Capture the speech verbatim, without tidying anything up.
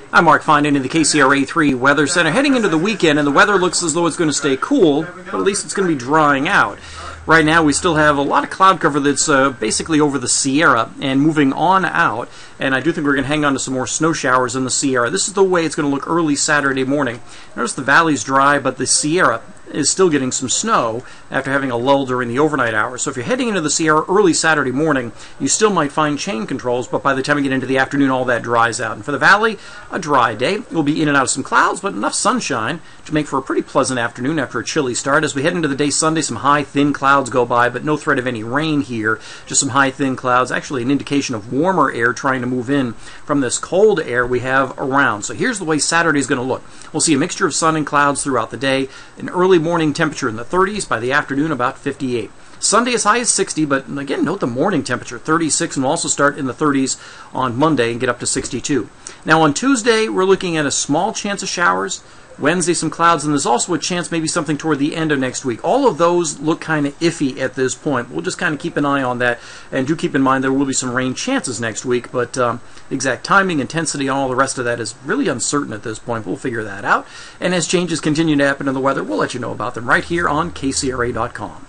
I'm Mark finding in the K C R A three Weather Center, heading into the weekend, and the weather looks as though it's going to stay cool, but at least it's going to be drying out. Right now we still have a lot of cloud cover that's uh, basically over the Sierra and moving on out, and I do think we're going to hang on to some more snow showers in the Sierra. This is the way it's going to look early Saturday morning. Notice the valley's dry, but the Sierra is still getting some snow after having a lull during the overnight hours. So if you're heading into the Sierra early Saturday morning, you still might find chain controls, but by the time you get into the afternoon, all that dries out. And for the valley, a dry day. We'll be in and out of some clouds, but enough sunshine to make for a pretty pleasant afternoon after a chilly start. As we head into the day Sunday, some high, thin clouds go by, but no threat of any rain here. Just some high, thin clouds. Actually, an indication of warmer air trying to move in from this cold air we have around. So here's the way Saturday is going to look. We'll see a mixture of sun and clouds throughout the day. An early morning temperature in the thirties, by the afternoon about fifty-eight. Sunday as high as sixty, but again, note the morning temperature, thirty-six, and we'll also start in the thirties on Monday and get up to sixty-two. Now on Tuesday, we're looking at a small chance of showers. Wednesday, some clouds, and there's also a chance maybe something toward the end of next week. All of those look kind of iffy at this point. We'll just kind of keep an eye on that, and do keep in mind there will be some rain chances next week, but um, exact timing, intensity, and all the rest of that is really uncertain at this point. We'll figure that out, and as changes continue to happen in the weather, we'll let you know about them right here on K C R A dot com.